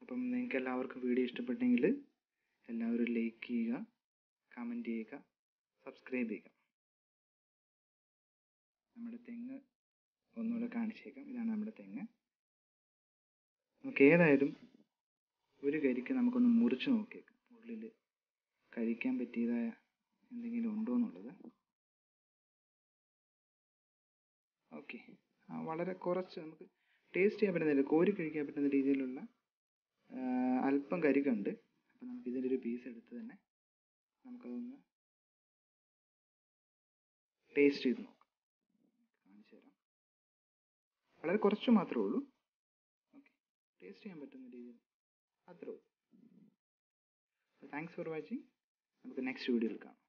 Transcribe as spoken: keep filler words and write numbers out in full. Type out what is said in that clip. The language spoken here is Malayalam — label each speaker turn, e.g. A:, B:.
A: അപ്പം നിങ്ങൾക്ക് എല്ലാവർക്കും വീഡിയോ ഇഷ്ടപ്പെട്ടെങ്കിൽ എല്ലാവരും ലൈക്ക് ചെയ്യുക, കമൻറ്റ് ചെയ്യുക, സബ്സ്ക്രൈബ് ചെയ്യുക. നമ്മുടെ തെങ്ങ് ഒന്നുകൂടെ കാണിച്ചേക്കാം. ഇതാണ് നമ്മുടെ തെങ്ങ്. നമുക്ക് ഏതായാലും ഒരു കരിക്ക് നമുക്കൊന്ന് മുറിച്ച് നോക്കിയേക്കാം, ഉള്ളിൽ കഴിക്കാൻ പറ്റിയതായ എന്തെങ്കിലും ഉണ്ടോ എന്നുള്ളത്. ഓക്കെ, വളരെ കുറച്ച് നമുക്ക് ടേസ്റ്റ് ചെയ്യാൻ പറ്റുന്നില്ല, കോരി കഴിക്കാൻ പറ്റുന്ന രീതിയിലുള്ള അല്പം കരിക്കുണ്ട്. അപ്പം നമുക്ക് ഇതിൻ്റെ ഒരു പീസ് എടുത്ത് തന്നെ നമുക്കതൊന്ന് ടേസ്റ്റ് ചെയ്ത് നോക്കാം. കാണിച്ചു തരാം. വളരെ കുറച്ച് മാത്രമേ ഉള്ളൂ. ഓക്കെ, ടേസ്റ്റ് ചെയ്യാൻ പറ്റുന്ന രീതിയിൽ അത്രേ ഉള്ളൂ. Thanks for watching. നമുക്ക് നെക്സ്റ്റ് വീഡിയോയിൽ കാണാം.